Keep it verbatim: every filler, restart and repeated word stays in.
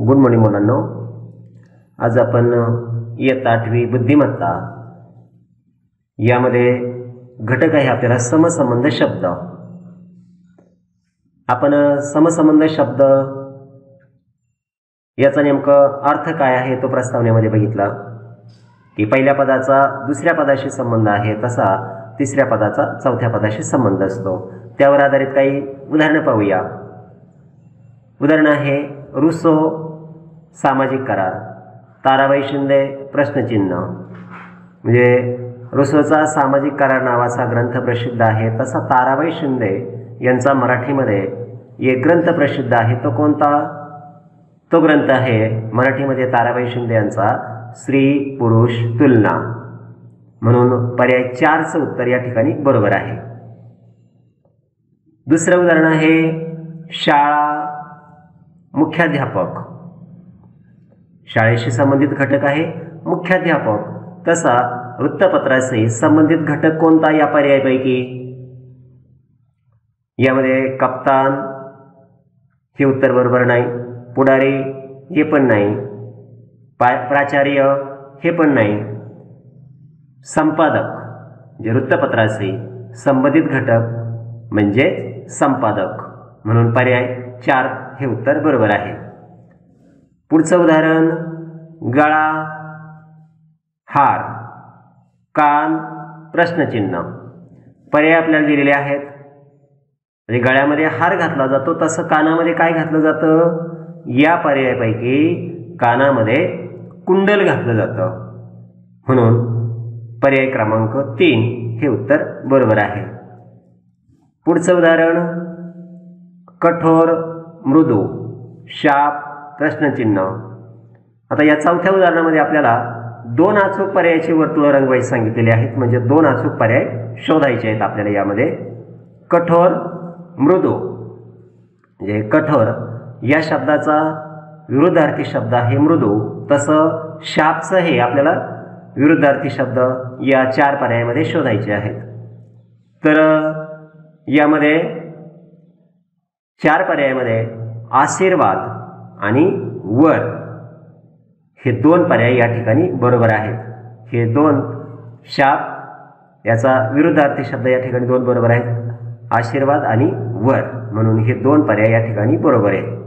Good morning मुलांनो. आज आपण इयत्ता आठवी बुद्धिमत्ता यामध्ये घटक आहे आपल्याला समसंबंध शब्द. आपण समसंबंध शब्द याचा नेमका अर्थ काय आहे तो प्रस्तावनेमध्ये बघितला की पहिल्या पदाचा दुसऱ्या पदाशी संबंध आहे तसा तिसऱ्या पदाचा चौथ्या पदाशी संबंध असतो. त्यावर आधारित काही उदाहरणं पाहूया. उदाहरण आहे रुसो सामाजिक करार, ताराबाई शिंदे प्रश्नचिन्ह. म्हणजे रुसोचा सामाजिक करार नावाचा ग्रंथ प्रसिद्ध आहे तसा ताराबाई शिंदे यांचा मराठीमध्ये एक ग्रंथ प्रसिद्ध आहे. तो कोणता? तो ग्रंथ आहे मराठीमध्ये ताराबाई शिंदे यांचा स्त्री पुरुष तुलना. म्हणून पर्याय चारचं उत्तर या ठिकाणी बरोबर आहे. दुसरं उदाहरण आहे शाळा मुख्याध्यापक. शाळेशी संबंधित घटक आहे मुख्याध्यापक, तसा वृत्तपत्राशी संबंधित घटक कोणता या पर्यायापैकी? यामध्ये कप्तान हे उत्तर बरोबर नाही, पुढारी हे पण नाही, प्राचार्य हे पण नाही, संपादक जे वृत्तपत्राशी संबंधित घटक म्हणजे संपादक. म्हणून पर्याय चार हे उत्तर बरोबर आहे. पुढचं उदाहरण गळा हार कान प्रश्नचिन्ह. पर्याय आपल्याला दिलेले आहेत. म्हणजे गळ्यामध्ये हार घातला जातो तसं कानामध्ये काय घातलं जातं? या पर्यायापैकी कानामध्ये कुंडल घातलं जातं. म्हणून पर्याय क्रमांक तीन हे उत्तर बरोबर आहे. पुढचं उदाहरण कठोर मृदू शाप प्रश्नचिन्ह. आता या चौथ्या उदाहरणामध्ये आपल्याला दोन अचूक पर्यायाची वर्तुळ रंगवायची सांगितलेली आहेत. म्हणजे दोन अचूक पर्याय शोधायचे आहेत आपल्याला. यामध्ये कठोर मृदू म्हणजे कठोर या शब्दाचा विरुद्धार्थी शब्द आहे मृदू, तसं शापचं हे आपल्याला विरुद्धार्थी शब्द या चार पर्यायामध्ये शोधायचे आहेत. तर यामध्ये चार पर्यायामध्ये आशीर्वाद आणि वर हे दोन पर्याय या ठिकाणी बरोबर आहेत. हे दोन शाप याचा विरुद्धार्थी शब्द या ठिकाणी दोन बरोबर आहेत, आशीर्वाद आणि वर. म्हणून हे दोन पर्याय या ठिकाणी बरोबर आहेत.